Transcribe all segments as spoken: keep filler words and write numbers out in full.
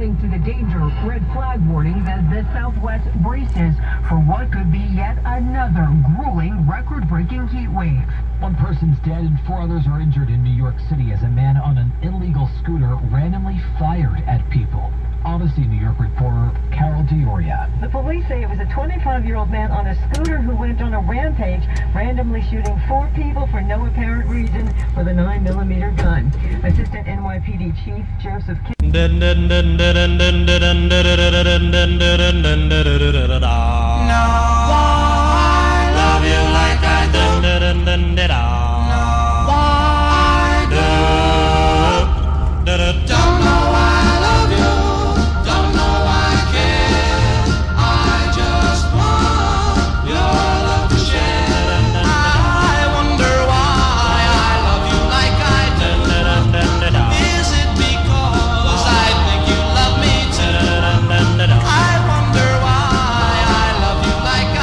adding to the danger red flag warnings as the Southwest braces for what could be yet another grueling record-breaking heat wave. One person's dead and four others are injured in New York City as a man on an illegal scooter randomly fired at people. Odyssey New York reporter Carol Dioria. The police say it was a twenty-five-year-old man on a scooter who went on a rampage, randomly shooting four people for no apparent reason with a nine millimeter gun. Assistant N Y P D Chief Joseph King. I wonder why I love you like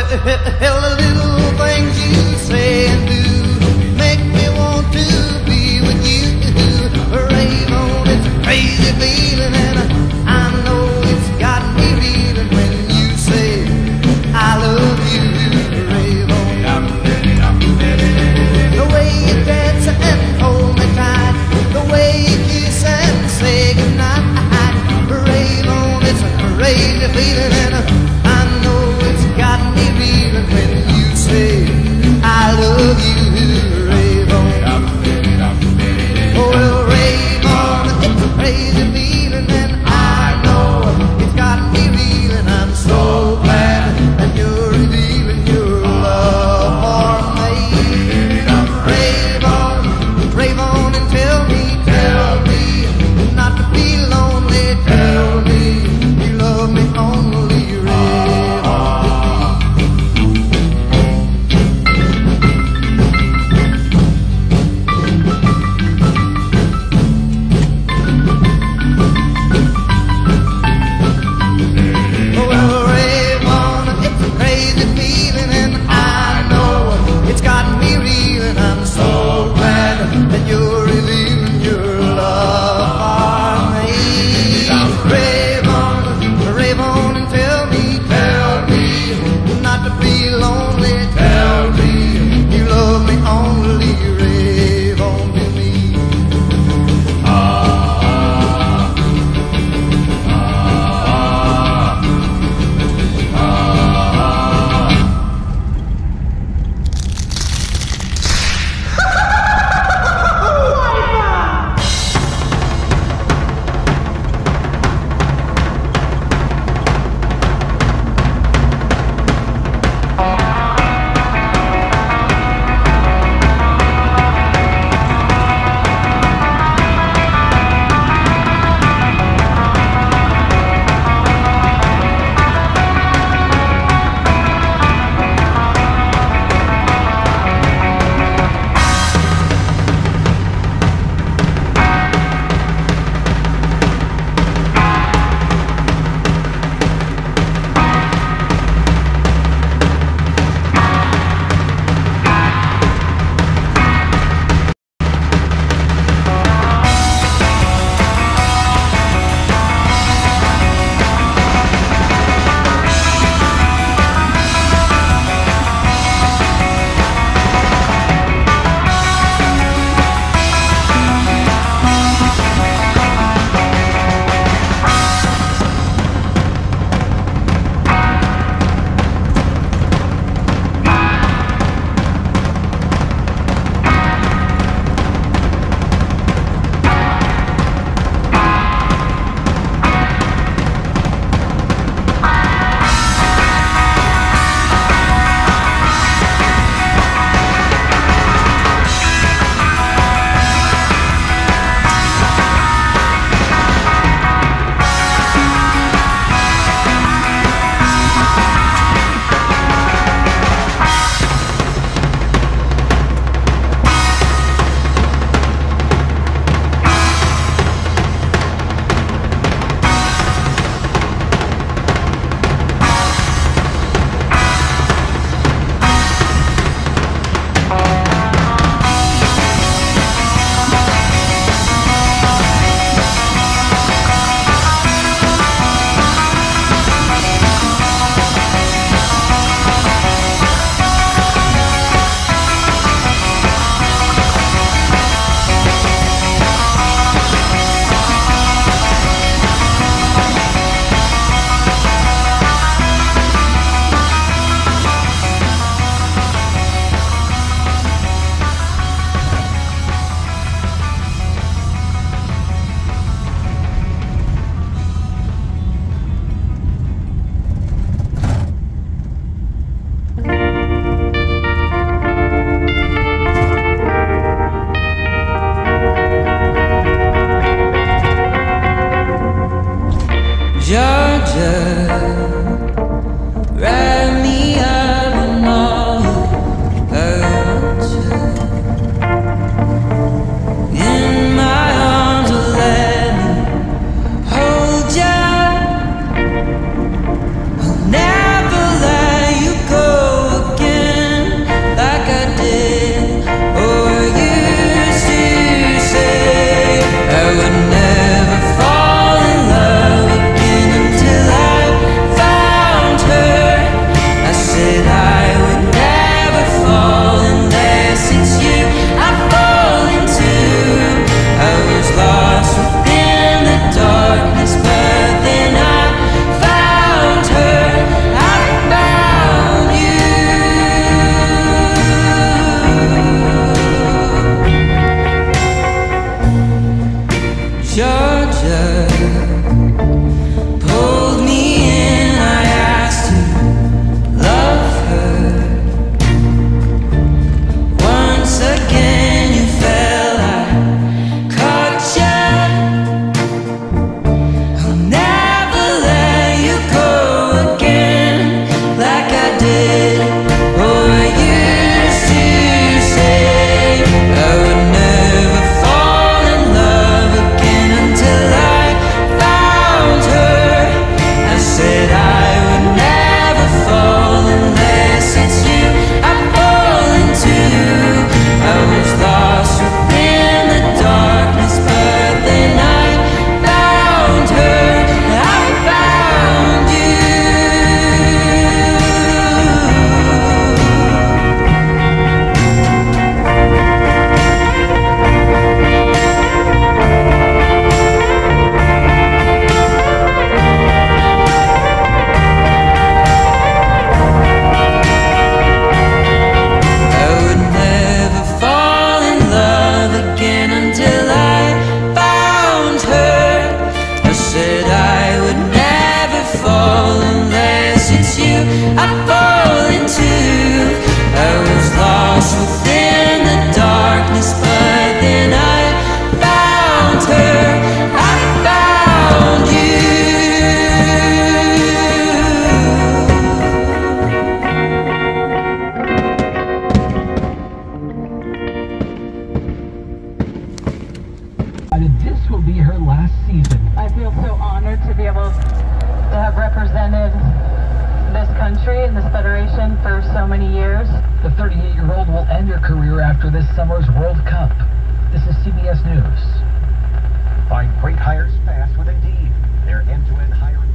Well, the little things you say and do make me want to be with you. Rave on, it's a crazy feeling, and I know it's got me reeling when you say I love you. Rave on. The way you dance and hold me tight, the way you kiss and say goodnight. Rave on, it's a crazy feeling, and I know it's got me reeling when you I'd fall into. I was lost within the darkness, but then I found her. I found you. This will be her last season. I feel so honored to be able to have represented this country and this federation for so many years. The thirty-eight-year-old will end her career after this summer's World Cup. This is C B S News. Find great hires fast with Indeed. Their end-to-end hiring